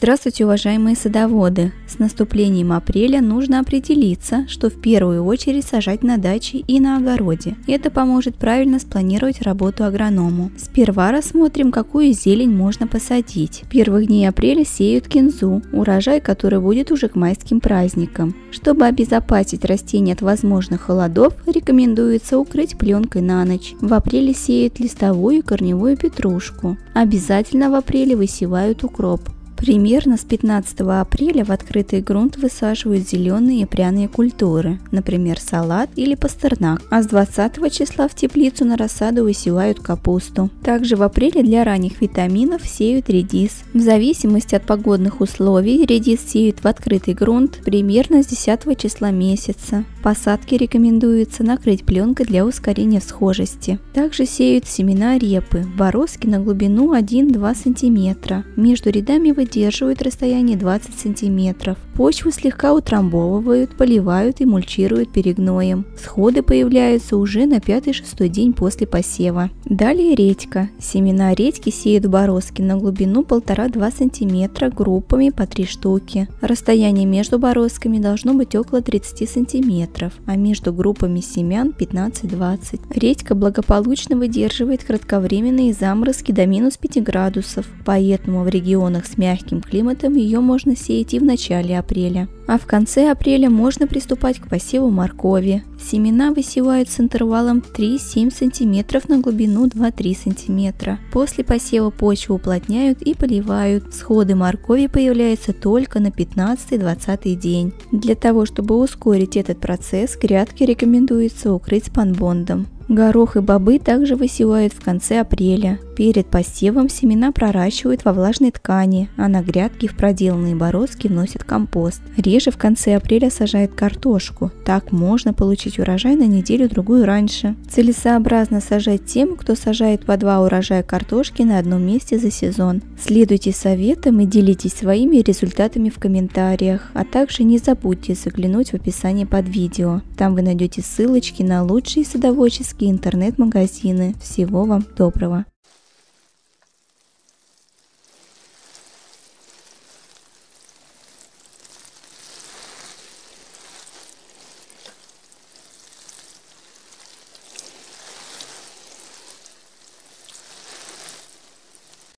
Здравствуйте, уважаемые садоводы! С наступлением апреля нужно определиться, что в первую очередь сажать на даче и на огороде. Это поможет правильно спланировать работу агроному. Сперва рассмотрим, какую зелень можно посадить. Первых дней апреля сеют кинзу, урожай который будет уже к майским праздникам. Чтобы обезопасить растения от возможных холодов, рекомендуется укрыть пленкой на ночь. В апреле сеют листовую и корневую петрушку. Обязательно в апреле высевают укроп. Примерно с 15 апреля в открытый грунт высаживают зеленые и пряные культуры, например, салат или пастернак, а с 20 числа в теплицу на рассаду высевают капусту. Также в апреле для ранних витаминов сеют редис. В зависимости от погодных условий редис сеют в открытый грунт примерно с 10 числа месяца. Посадки рекомендуется накрыть пленкой для ускорения всхожести. Также сеют семена репы, бороздки на глубину 1-2 см. Между рядами выдерживают расстояние 20 см. Почву слегка утрамбовывают, поливают и мульчируют перегноем. Всходы появляются уже на 5-6 день после посева. Далее редька. Семена редьки сеют в бороздки на глубину 1,5-2 см группами по 3 штуки. Расстояние между бороздками должно быть около 30 см, а между группами семян 15-20. Редька благополучно выдерживает кратковременные заморозки до -5 градусов, поэтому в регионах с мягким климатом ее можно сеять и в начале апреля. А в конце апреля можно приступать к посеву моркови. Семена высевают с интервалом 3-7 см на глубину 2-3 см. После посева почву уплотняют и поливают. Всходы моркови появляются только на 15-20 день. Для того, чтобы ускорить этот процесс, грядки рекомендуется укрыть спанбондом. Горох и бобы также высевают в конце апреля. Перед посевом семена проращивают во влажной ткани, а на грядки в проделанные бороздки вносят компост. Реже в конце апреля сажают картошку. Так можно получить урожай на неделю-другую раньше. Целесообразно сажать тем, кто сажает по 2 урожая картошки на одном месте за сезон. Следуйте советам и делитесь своими результатами в комментариях, а также не забудьте заглянуть в описание под видео. Там вы найдете ссылочки на лучшие садоводческие интернет-магазины. Всего вам доброго!